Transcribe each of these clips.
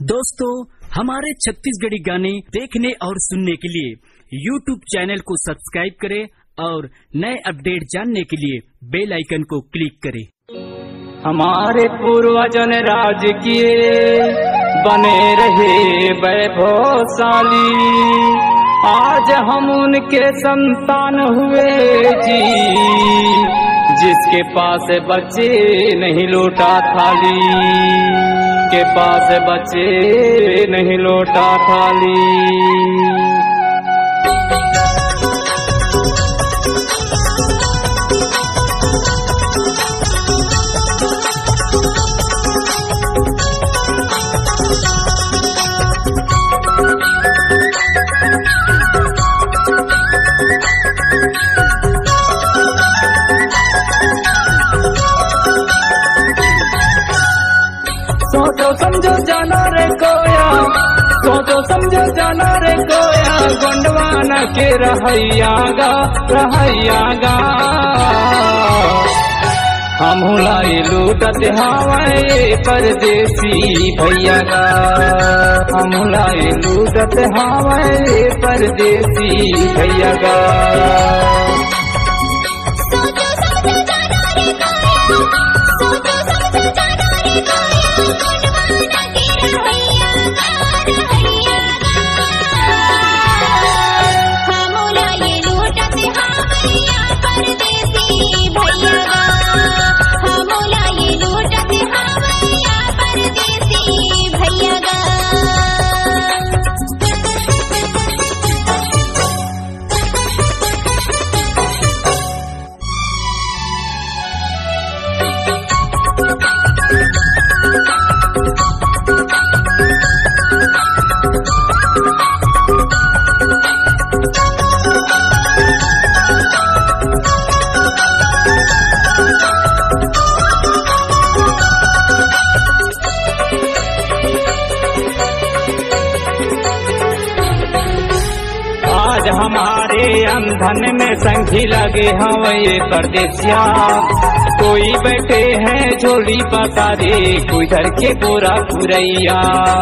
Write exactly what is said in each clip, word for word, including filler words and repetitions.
दोस्तों, हमारे छत्तीसगढ़ी गाने देखने और सुनने के लिए यूट्यूब चैनल को सब्सक्राइब करें और नए अपडेट जानने के लिए बेल आइकन को क्लिक करें। हमारे पूर्वजों ने राज किए, बने रहे वैभवशाली, आज हम उनके संतान हुए जी, जिसके पास बच्चे नहीं लौटा थाली, के पास बच्चे नहीं लौटा थाली। सोचो समझो जाना रे कोया, सोचो समझो जाना रे कोया, गोंडवाना के रहैया गा, रहैया गा। हम लाई लूटत हवाए परदेसी भैया गा, हम लाई लूटत हवाए परदेसी भैया गा। आज हमारे अंधन में संखी लगे हवे परदेसिया, कोई बैठे हैं झोली पसारे, कोई धर के बोरा पुरैया।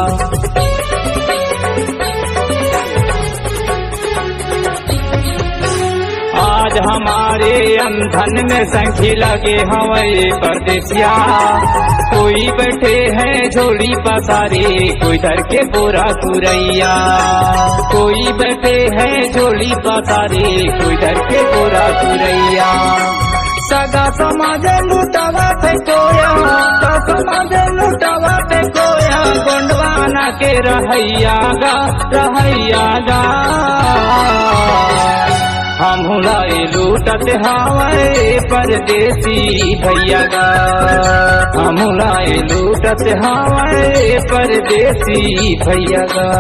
आज हमारे अंधन में संखी लगे हवे परदेसिया, कोई बैठे हैं झोली पसारे, कोई धर के बोरा पुरैया, कोई बैठे हैं झोली पसारे, कोई धर के बोरा पुरैया। सगा समाज लुटावा पे कोया, सगा समाज लुटावा पे कोया, गोंडवाना के रहैया गा, रहैया गा। हम लाई लूटत हवाए परदेसी भैया गा, हम लाई लूटत हवाए परदेसी भैया गा।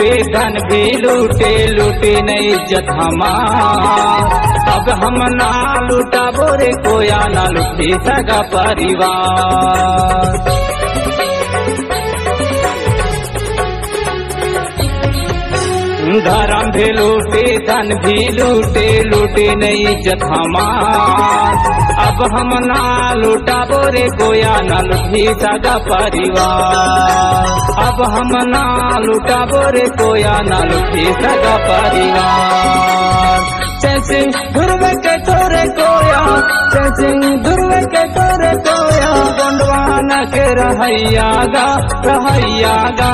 लूटे धन भी लूटे लूटे न इज्जत हमार। अब हम ना लूटा बोरे कोया ना लूटे सगा परिवार। धर्म भी लूटे धन भी लूटे लूटे न इज्जत हमार। अब हम ना लूटा बोरे कोया ना लूटी सगा परिवार। अब हम ना लूटा बोरे कोया ना लूटी सगा परिवार। जैसे ध्रुव के तोरे कोया जैसे ध्रुव के तोरे कोया गोंडवाना के रहैया गा रहैया गा।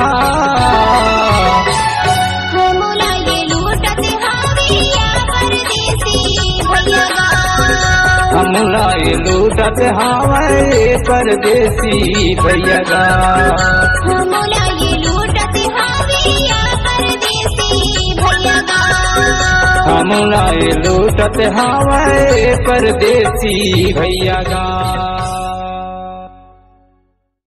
हमला ये लूटत हवाए परदेसी भैया गा। हमला ये लूटत हवाए परदेसी भैया गा। हमला ये लूटत हवाए परदेसी भैया गा।